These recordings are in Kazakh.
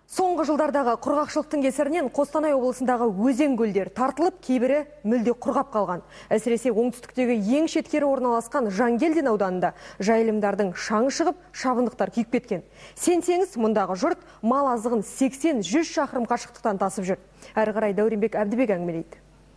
Соңғы жылдардағы құрғақшылықтың кесірінен Қостанай облысындағы өзен-көлдер тартылып, кейбірі мүлде құрғап қалған. Әсіресе оңтүстіктегі ең шеткері орналасқан Жангелдин ауданында жайылымдардың шаң шығып, шабындықтар күйіп кеткен. Сенсеңіз, мұндағы жұрт мал азығын 80-100 шақырым қашықтықтан тасып жүр. Әрі қарай Дәуренбек Әбдібек әңгімелейді.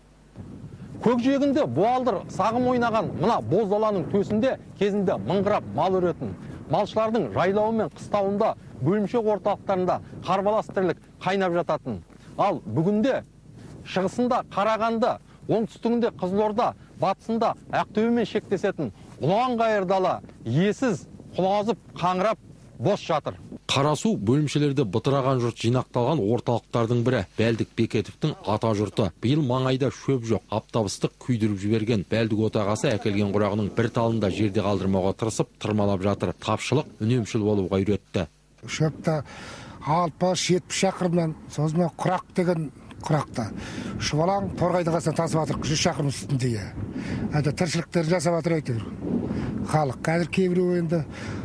Көкжиегінде буалдыр сағым ойнаған мына боз даланың төсінде кезінде мыңғырап мал өретін. Малшылардың жайлауы мен қыстауында, бөлімше орталықтарында қарбалас тірлік қайнап жататын. Ал бүгінде шығысында Қарағанды, оңтүстігінде Қызылорда, батысында Ақтөбемен шектесетін ұлан ғайыр дала иесіз, құлазып, қаңырап бос жатыр. Қарасу бөлімшелерде бытыраған жұрт жинақталған орталықтардың бірі. Бәлдік Бекетовтің ата жұрты. Биыл маңайда шөп жоқ, аптабыстық күйдіріп жіберген. Бәлдік отағасы әкелген құрағының бір талында жерде қалдырмауға тырысып, тырмалап жатыр. Тапшылық үнемшіл болуға үйретті. Шөпті 60-70 шақырымнан созма құрақ деген құрақта. Шұбалаң торғайды қасынан тасып жатыр, 100 шақырым үстінде. Тіршіліктер жасап жатыр әйтеуір. Халық қазір кейбіреу енді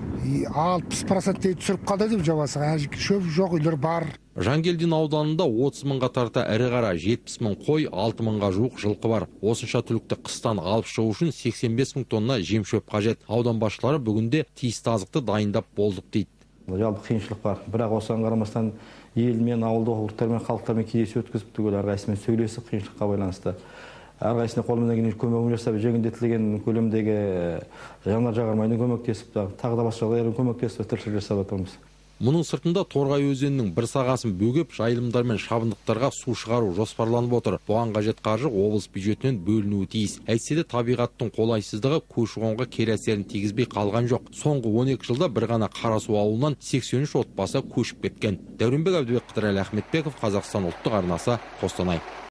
60% түсіріп қалды деп жобасы. Шөп жоқ үйлер бар. Жангелдин ауданында 30 мыңға тарта ірі қара, 70 мың қой, 6 мыңға жуық жылқы бар. Осынша түлікті қыстан алып шығу үшін 85 мың тонна жем шөп қажет. Аудан басшылары бүгінде тиісті азықты дайындап болдық дейді. Жалпы қиыншылық бар. Бірақ осыған қарамастан елмен, ауылды округтармен, халықтармен кездесу өткізіп, түгел әрқайсысымен сөйлесіп, қиыншылыққа байланысты әрқайсысына қолымыздан келген көмегін жасап, жеңілдетілген көлемдегі жанар жағармайдың көмектесіп, тағы да басқа жағдайлармен көмектесіп, тіршілік жасап жатырмыз. Мұның сыртында Торғай өзенінің бір сағасын бөгеп, жайылымдар мен шабындықтарға су шығару жоспарланып отыр. Бұған қажет қаржы облыс бюджетінен бөлінуі тиіс. Әйтсе де табиғаттың қолайсыздығы көші-қонға кері әсерін тигізбей қалған жоқ. Соңғы 12 жылда бір ғана Қарасу ауылынан 83 отбасы көшіп кеткен. Дәуренбек Әбдібек, Қыдырәлі Ахметбеков, Қазақстан ұлттық арнасы, Қостанай.